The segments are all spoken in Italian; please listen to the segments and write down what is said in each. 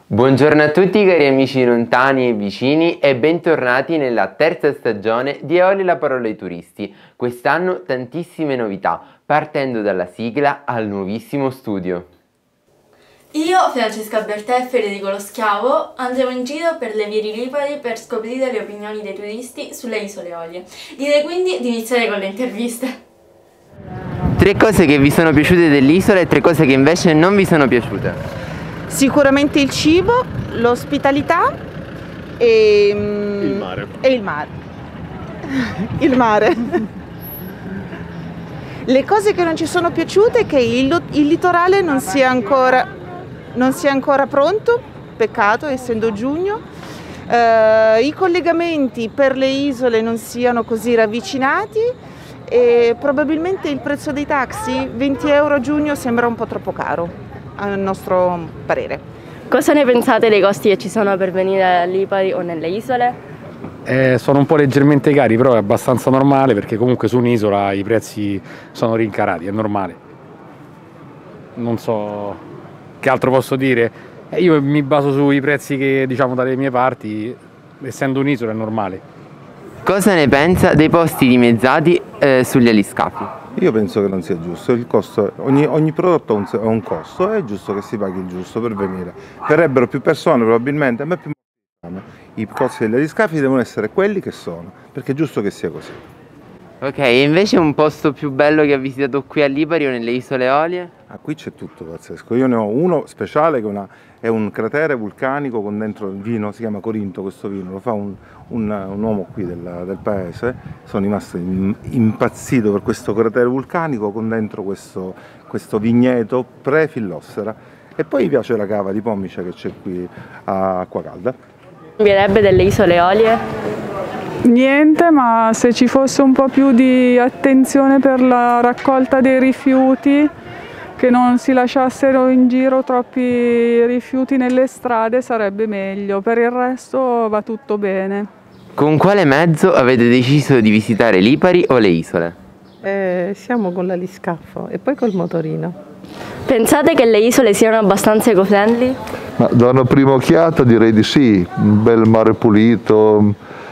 Buongiorno a tutti cari amici lontani e vicini e bentornati nella terza stagione di Eolie la parola ai turisti. Quest'anno tantissime novità, partendo dalla sigla al nuovissimo studio. Io, Francesca Bertè e Federico Lo Schiavo andremo in giro per le vie di Lipari per scoprire le opinioni dei turisti sulle isole Eolie. Direi quindi di iniziare con le interviste. 3 cose che vi sono piaciute dell'isola e 3 cose che invece non vi sono piaciute. Sicuramente il cibo, l'ospitalità e il mare. Il mare. Le cose che non ci sono piaciute è che il litorale non sia ancora pronto, peccato essendo giugno. I collegamenti per le isole non siano così ravvicinati e probabilmente il prezzo dei taxi, 20 euro a giugno, sembra un po' troppo caro. A nostro parere. Cosa ne pensate dei costi che ci sono per venire a Lipari o nelle isole? Sono un po' leggermente cari, però è abbastanza normale perché comunque su un'isola i prezzi sono rincarati, è normale. Non so che altro posso dire. Io mi baso sui prezzi che diciamo dalle mie parti, essendo un'isola è normale. Cosa ne pensa dei posti dimezzati sugli aliscafi? Io penso che non sia giusto, il costo, ogni prodotto ha un costo, è giusto che si paghi il giusto per venire. Verrebbero più persone probabilmente, ma più i costi degli aliscafi devono essere quelli che sono, perché è giusto che sia così. Ok, e invece un posto più bello che ha visitato qui a Lipari o nelle isole Eolie? Qui c'è tutto pazzesco, io ne ho uno speciale che è un cratere vulcanico con dentro il vino, si chiama Corinto questo vino, lo fa un uomo qui del paese, sono rimasto impazzito per questo cratere vulcanico con dentro questo vigneto pre-fillossera e poi mi piace la cava di pomice che c'è qui a Acquacalda. Cambierebbe delle isole Eolie? Niente, ma se ci fosse un po' più di attenzione per la raccolta dei rifiuti, che non si lasciassero in giro troppi rifiuti nelle strade sarebbe meglio, per il resto va tutto bene. Con quale mezzo avete deciso di visitare Lipari o le isole? Siamo con l'aliscafo e poi col motorino. Pensate che le isole siano abbastanza eco-friendly? Ma da una prima occhiata direi di sì, un bel mare pulito,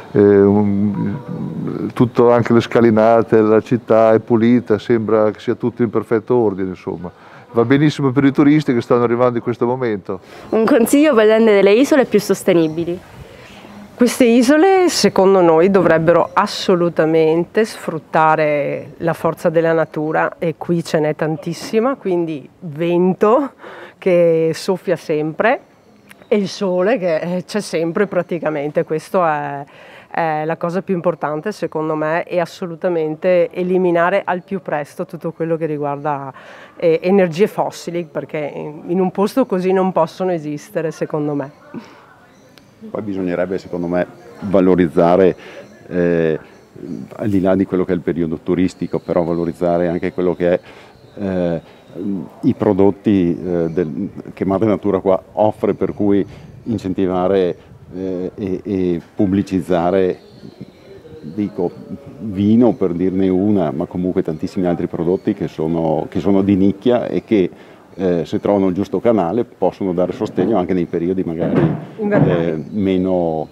tutto, anche le scalinate, la città è pulita, sembra che sia tutto in perfetto ordine, insomma. Va benissimo per i turisti che stanno arrivando in questo momento. Un consiglio per rendere le isole più sostenibili? Queste isole secondo noi dovrebbero assolutamente sfruttare la forza della natura e qui ce n'è tantissima, quindi vento che soffia sempre e il sole che c'è sempre praticamente, questo è la cosa più importante secondo me, e assolutamente eliminare al più presto tutto quello che riguarda energie fossili, perché in un posto così non possono esistere secondo me. Poi bisognerebbe secondo me valorizzare, al di là di quello che è il periodo turistico, però valorizzare anche quello che è i prodotti che Madre Natura qua offre, per cui incentivare e pubblicizzare, dico vino per dirne una, ma comunque tantissimi altri prodotti che sono di nicchia e che se trovano il giusto canale possono dare sostegno anche nei periodi magari meno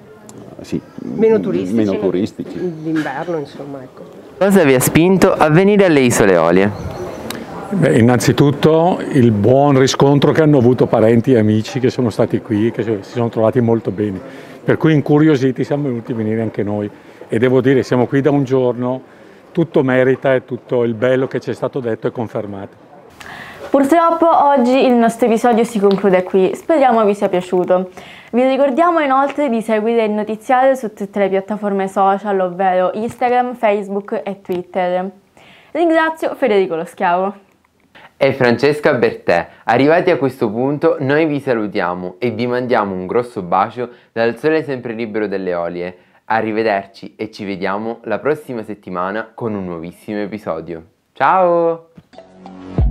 turistici. D'inverno insomma, ecco. Cosa vi ha spinto a venire alle isole Eolie? Beh, innanzitutto il buon riscontro che hanno avuto parenti e amici che sono stati qui, che si sono trovati molto bene, per cui incuriositi siamo venuti a venire anche noi e devo dire siamo qui da un giorno, tutto merita e tutto il bello che ci è stato detto è confermato. Purtroppo oggi il nostro episodio si conclude qui, speriamo vi sia piaciuto. Vi ricordiamo inoltre di seguire il notiziario su tutte le piattaforme social, ovvero Instagram, Facebook e Twitter. Ringrazio Federico Lo Schiavo E Francesca Bertè. Arrivati a questo punto noi vi salutiamo e vi mandiamo un grosso bacio dal sole sempre libero delle Eolie. Arrivederci e ci vediamo la prossima settimana con un nuovissimo episodio. Ciao!